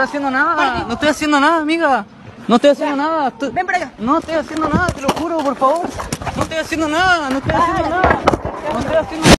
haciendo nada. No estoy haciendo nada, amiga. No estoy haciendo nada. Ven para acá. No estoy haciendo nada, te lo juro, por favor. No estoy haciendo nada, no estoy haciendo nada. No estoy haciendo